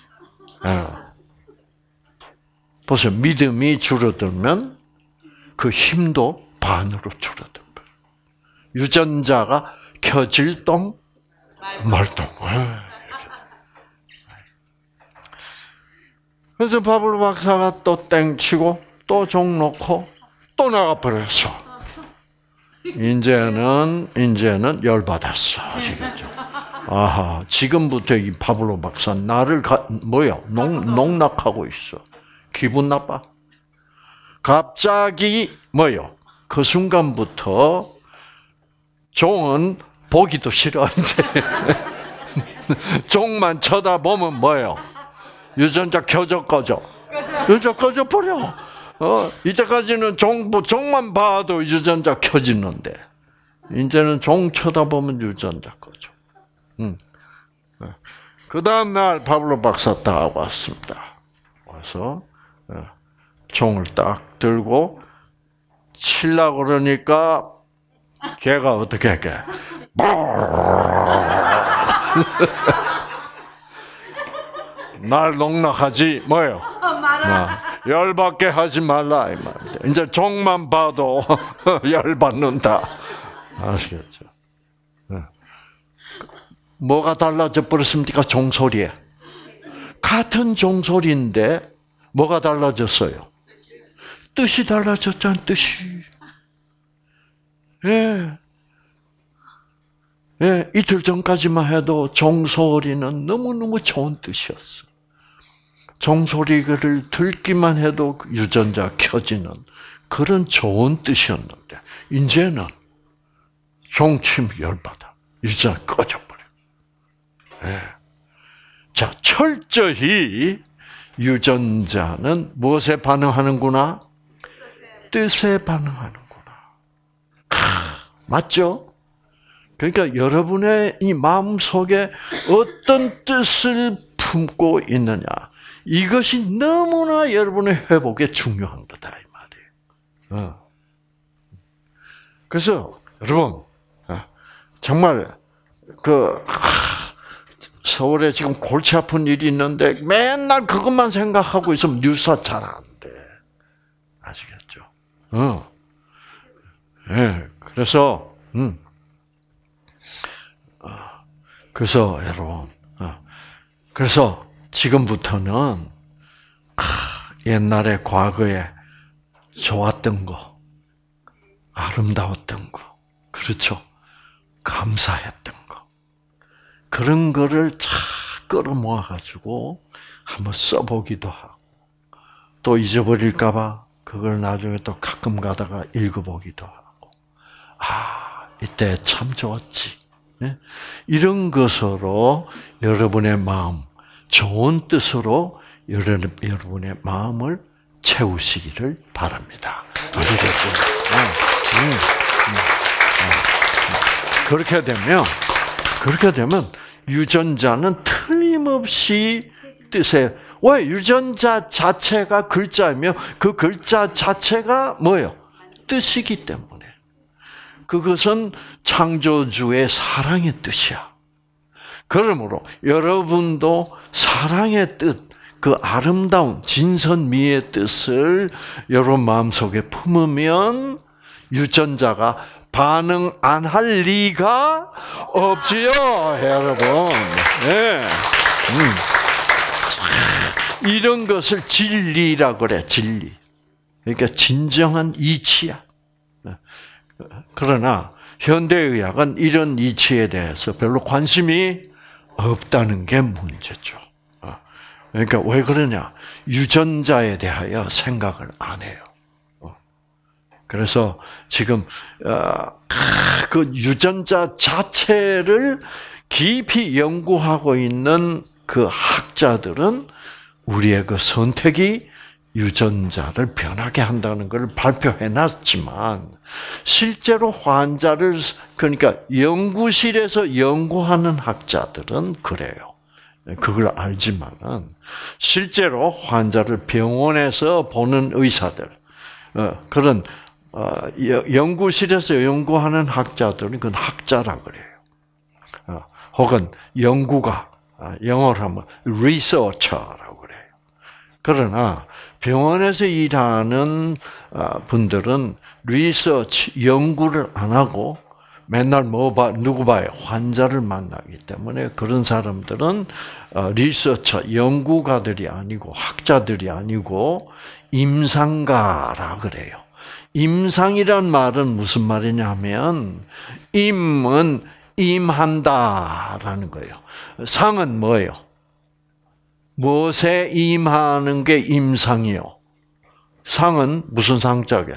S1: 보세요. 믿음이 줄어들면 그 힘도 반으로 줄어든 거예요. 유전자가 켜질 동 말동. 그래서 파블로 박사가 또 땡치고 또 종 놓고 또 나가버렸어. 이제는 열받았어. 아시겠죠? 아하, 지금부터 이 파블로 박사 나를 농락하고 있어. 기분 나빠. 갑자기 그 순간부터 종은 보기도 싫어 이제. 종만 쳐다보면 유전자 켜져 꺼져. 유전자 꺼져 버려. 이때까지는 종만 봐도 유전자 켜지는데 이제는 종 쳐다보면 유전자 꺼져. 그 다음 날 파블로 박사 딱 왔습니다. 와서 종을 딱 들고 치려고 그러니까 걔가 어떻게 할게? 날 농락하지 열받게 하지 말라 이 말이야. 이제 종만 봐도 열받는다. 아시겠죠? 뭐가 달라져 버렸습니까? 종소리에. 같은 종소리인데 뭐가 달라졌어요? 뜻이 달라졌잖아요. 뜻이. 이틀 전까지만 해도 종소리는 너무너무 좋은 뜻이었어. 종소리를 듣기만 해도 유전자 켜지는 그런 좋은 뜻이었는데 이제는 종침 열받아. 유전자 꺼져버려. 자, 철저히 유전자는 무엇에 반응하는구나? 뜻에 반응하는구나. 맞죠? 그러니까 여러분의 이 마음 속에 어떤 뜻을 품고 있느냐, 이것이 너무나 여러분의 회복에 중요한 거다 이 말이에요. 그래서 여러분 정말 서울에 지금 골치 아픈 일이 있는데 맨날 그것만 생각하고 있으면 유사 잘 안 돼. 아시겠죠? 그래서 여러분, 그래서 지금부터는 옛날에 과거에 좋았던 거, 아름다웠던 거, 그렇죠? 감사했던 거, 그런 거를 쫙 끌어모아 가지고 한번 써보기도 하고, 또 잊어버릴까봐 그걸 나중에 또 가끔 가다가 읽어보기도 하고, 이때 참 좋았지. 이런 것으로 여러분의 마음, 좋은 뜻으로 여러분의 마음을 채우시기를 바랍니다. 그렇게 되면 유전자는 틀림없이 뜻에, 왜? 유전자 자체가 글자이며 그 글자 자체가 뭐예요? 뜻이기 때문에. 그것은 창조주의 사랑의 뜻이야. 그러므로 여러분도 사랑의 뜻, 그 아름다운 진선미의 뜻을 여러분 마음속에 품으면 유전자가 반응 안 할 리가 없지요, 여러분. 네. 이런 것을 진리라고 그래, 진리. 그러니까 진정한 이치야. 그러나 현대의학은 이런 이치에 대해서 별로 관심이 없다는 게 문제죠. 그러니까 왜 그러냐? 유전자에 대하여 생각을 안 해요. 그래서 지금 그 유전자 자체를 깊이 연구하고 있는 그 학자들은 우리의 그 선택이 유전자를 변하게 한다는 걸 발표해놨지만 실제로 환자를 그러니까 연구실에서 연구하는 학자들은 그래요. 그걸 알지만은 실제로 환자를 병원에서 보는 의사들 그런 연구실에서 연구하는 학자들은 그건 학자라 그래요. 혹은 연구가 영어로 하면 researcher라고 그래요. 그러나 병원에서 일하는 분들은 리서치 연구를 안 하고 맨날 누구 봐요? 환자를 만나기 때문에 그런 사람들은 리서처 연구가들이 아니고 학자들이 아니고 임상가라 그래요. 임상이란 말은 무슨 말이냐면 임은 임한다라는 거예요. 상은 뭐예요? 무엇에 임하는 게 임상이요? 상은 무슨 상자게?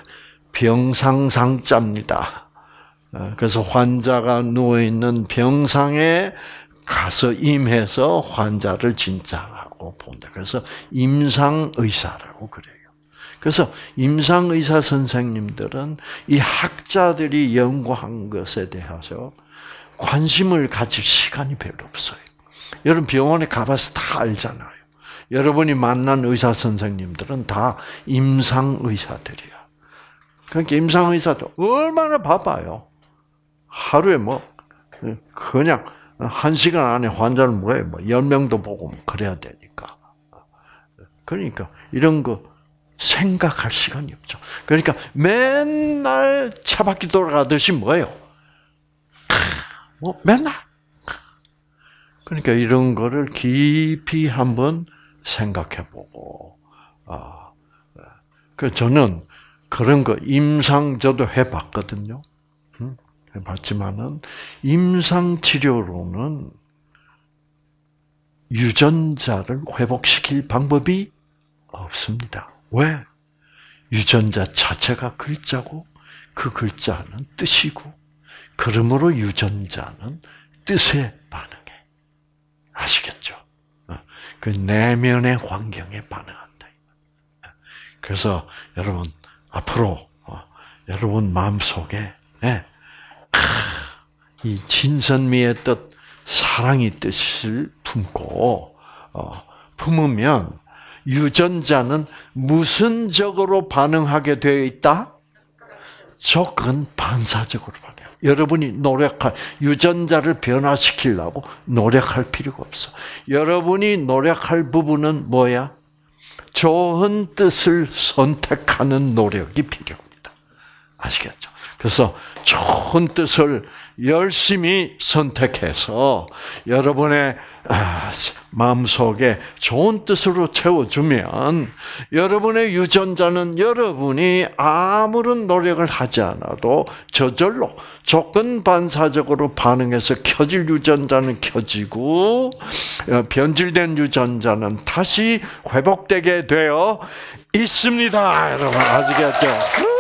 S1: 병상상자입니다. 그래서 환자가 누워있는 병상에 가서 임해서 환자를 진찰하고 본다. 그래서 임상의사라고 그래요. 그래서 임상의사 선생님들은 이 학자들이 연구한 것에 대해서 관심을 가질 시간이 별로 없어요. 여러분 병원에 가봐서 다 알잖아요. 여러분이 만난 의사 선생님들은 다 임상의사들이야. 그러니까 임상의사도 얼마나 바빠요. 하루에 그냥 1시간 안에 환자를 뭐해 10명도 보고 그래야 되니까. 그러니까 이런 거 생각할 시간이 없죠. 그러니까 맨날 차바퀴 돌아가듯이 뭐예요? 맨날. 그러니까 이런 거를 깊이 한번 생각해보고, 그 저는 그런 거 임상 저도 해봤거든요. 해봤지만은 임상 치료로는 유전자를 회복시킬 방법이 없습니다. 왜? 유전자 자체가 글자고 그 글자는 뜻이고 그러므로 유전자는 뜻에 반응해. 아시겠죠? 그 내면의 환경에 반응한다. 그래서 여러분 앞으로 여러분 마음속에 이 진선미의 뜻, 사랑의 뜻을 품고 품으면 유전자는 무슨적으로 반응하게 되어 있다? 적은 반사적으로 반응해요. 여러분이 유전자를 변화시키려고 노력할 필요가 없어. 여러분이 노력할 부분은 뭐야? 좋은 뜻을 선택하는 노력이 필요합니다. 아시겠죠? 그래서 좋은 뜻을 열심히 선택해서 여러분의 마음속에 좋은 뜻으로 채워주면 여러분의 유전자는 여러분이 아무런 노력을 하지 않아도 저절로 조건 반사적으로 반응해서 켜질 유전자는 켜지고 변질된 유전자는 다시 회복되게 되어 있습니다. 여러분 아시겠죠?